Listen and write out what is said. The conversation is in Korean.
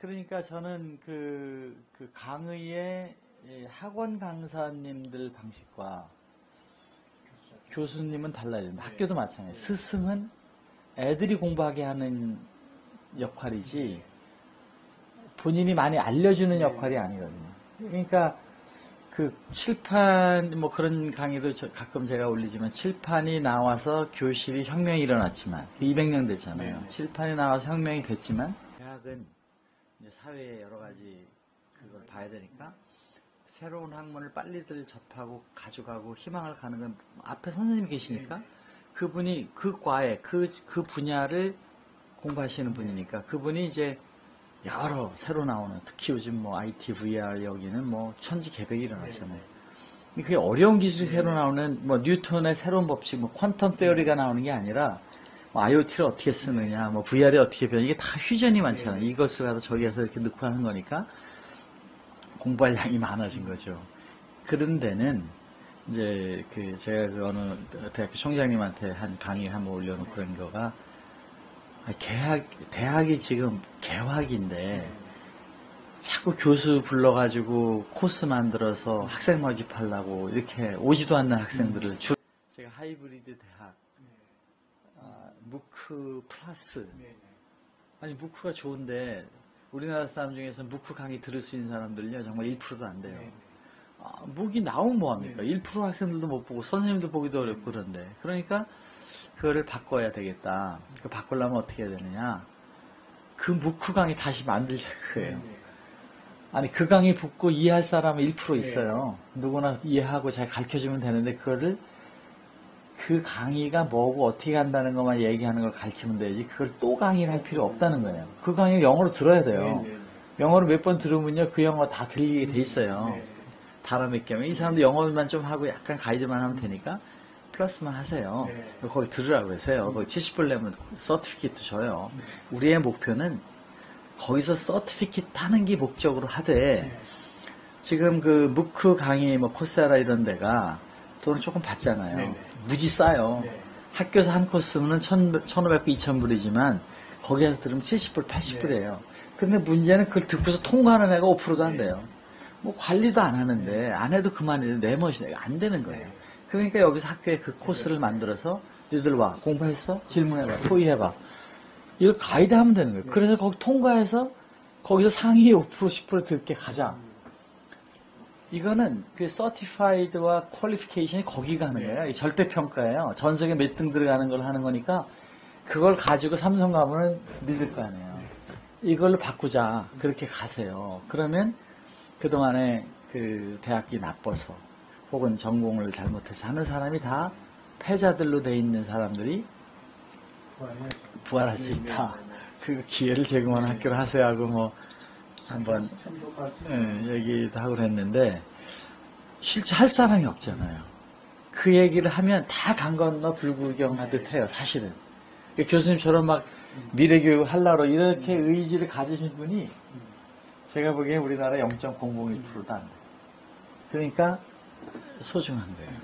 그러니까 저는 그 강의의 학원 강사님들 방식과 교수님은 달라야 된다. 학교도 마찬가지예요. 스승은 애들이 공부하게 하는 역할이지 본인이 많이 알려주는 역할이 아니거든요. 그러니까 그 칠판 뭐 그런 강의도 가끔 제가 올리지만 칠판이 나와서 교실이 혁명이 일어났지만 200년 됐잖아요. 칠판이 나와서 혁명이 됐지만 대학은 이제 사회의 여러 가지 그걸 봐야 되니까 새로운 학문을 빨리들 접하고 가져가고 희망을 가는 건 앞에 선생님이 계시니까 그분이 그 과에 그 분야를 공부하시는 분이니까 그분이 이제 여러 새로 나오는 특히 요즘 뭐 IT, VR 여기는 뭐 천지개벽이 일어났잖아요. 그게 어려운 기술이 새로 나오는 뭐 뉴턴의 새로운 법칙, 뭐 퀀텀 페어리가 나오는 게 아니라 뭐 IoT를 어떻게 쓰느냐, 뭐 VR이 어떻게 변해 이게 다 퓨전이 많잖아요. 이것을 가서 저기에서 이렇게 넣고 하는 거니까 공부할 양이 많아진 거죠. 그런 데는 이제 그 제가 그 어느 대학교 총장님한테 한 강의 한번 올려놓고 그런 거가 대학이 지금 개학인데 자꾸 교수 불러가지고 코스 만들어서 학생 모집하려고 이렇게 오지도 않는 학생들을 제가 하이브리드 대학 무크 플러스 아니 무크가 좋은데 우리나라 사람 중에서 무크 강의 들을 수 있는 사람들은요 정말 1%도 안 돼요. 무기 나오면 뭐합니까? 1% 학생들도 못 보고 선생님도 보기도 어렵고 그런데 그러니까 그거를 바꿔야 되겠다. 그 바꾸려면 어떻게 해야 되느냐? 그 무크 강의 다시 만들자 그거예요. 아니 그 강의 붙고 이해할 사람은 1% 있어요. 누구나 이해하고 잘 가르쳐주면 되는데 그거를 그 강의가 뭐고 어떻게 한다는 것만 얘기하는 걸 가르치면 되지 그걸 또 강의를 할 필요 없다는 거예요. 그 강의를 영어로 들어야 돼요. 영어로 몇 번 들으면요 그 영어 다 들리게 돼 있어요. 달아 몇 개면 이 사람도 영어만 좀 하고 약간 가이드만 하면 되니까 플러스만 하세요. 거기 들으라고 그러세요. 거기 70불 내면 서티피킷도 줘요. 우리의 목표는 거기서 서티피킷 따는 게 목적으로 하되 지금 그 무크 강의 뭐 코세라 이런 데가 돈을 조금 받잖아요. 무지 싸요. 학교에서 한 코스는 1,500불, 2,000불이지만 거기에서 들으면 70불, 80불이에요. 근데 문제는 그걸 듣고서 통과하는 애가 5%도 안 돼요. 뭐 관리도 안 하는데 안 해도 그만해도 내 멋이 안 되는 거예요. 그러니까 여기서 학교에 그 코스를 만들어서 너희들 와 공부했어? 질문해봐 토의해봐 이걸 가이드 하면 되는 거예요. 그래서 거기 통과해서 거기서 상위 5% 10% 듣게 가자. 이거는 그 서티파이드와 퀄리피케이션이 거기 가는 거예요. 절대평가예요. 전sek에 몇 등 들어가는 걸 하는 거니까 그걸 가지고 삼성 가면은 믿을 거 아니에요. 이걸로 바꾸자. 그렇게 가세요. 그러면 그동안에 그 대학이 나빠서 혹은 전공을 잘못해서 하는 사람이 다 패자들로 돼 있는 사람들이 부활할 수 있다. 그 기회를 제공하는 학교를 하세요 하고 뭐 한번 얘기도 하고 그랬는데 실제 할 사람이 없잖아요. 그 얘기를 하면 다 강 건너 불구경하듯 해요. 사실은. 교수님처럼 막 미래교육을 하려고 이렇게 의지를 가지신 분이 제가 보기엔 우리나라 0.001%도 안 돼요. 그러니까 소중한 거예요.